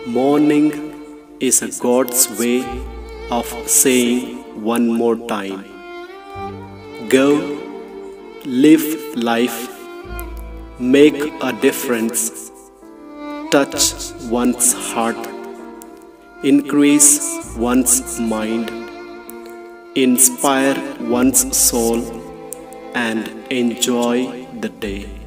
Morning is a God's way of saying one more time, go, live life, make a difference, touch one's heart, increase one's mind, inspire one's soul, and enjoy the day.